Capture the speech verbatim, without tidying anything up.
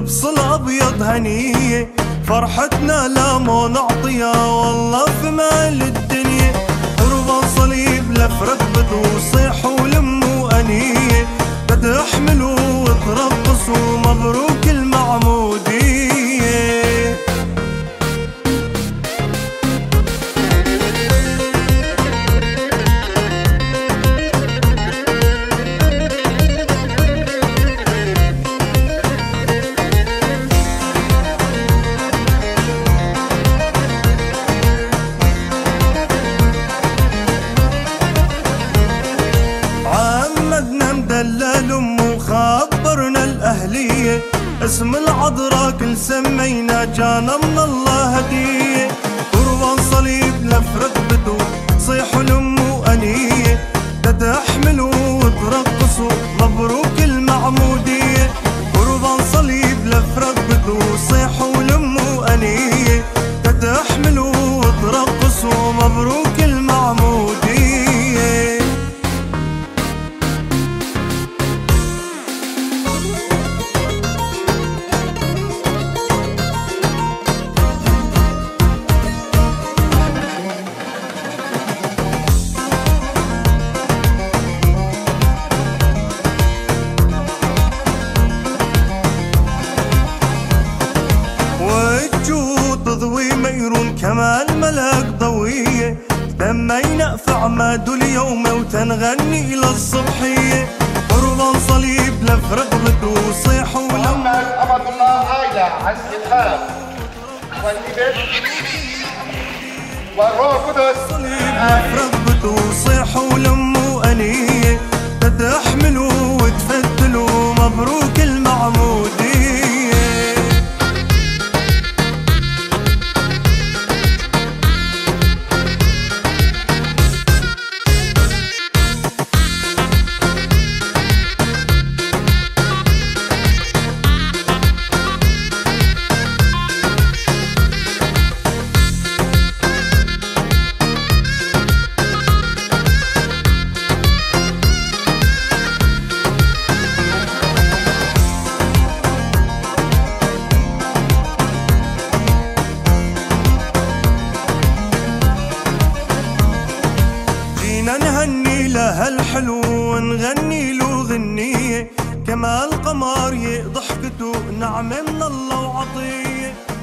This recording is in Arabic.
واللبس الابيض هنيه، فرحتنا لا مو نعطيها والله في مال الدنيا. قربان صليب لف ركبته وصيحوا ولموا انيه، بتحملوا وترقصوا مبروك المعموديه. دلال امه خبرنا الاهليه، اسم العذراء كل سمينا جانا من الله هديه. قربان صليب لف ركبته صيحوا لامه انيه، تحملوا وترقصوا مبروك المعموديه. قربان صليب لف ركبته صيحوا لامه انيه، تحملوا وترقصوا مبروك المعموديه. تضوي ميرون كمان ملاك ضوية، تمينا في عماد اليوم وتنغني إلى الصبحية. قربان صليب لف رقبته وصيحوا ولما أمر الله عايلة عزة الخال والإبش والروح القدس. صليب لف رقبته وصيحوا ولموا أنية، تحملوا وتفتلوا مبروك المعمودية. نهني له الحلو ونغني له غنية، كما القمر ضحكته نعمة من الله وعطية.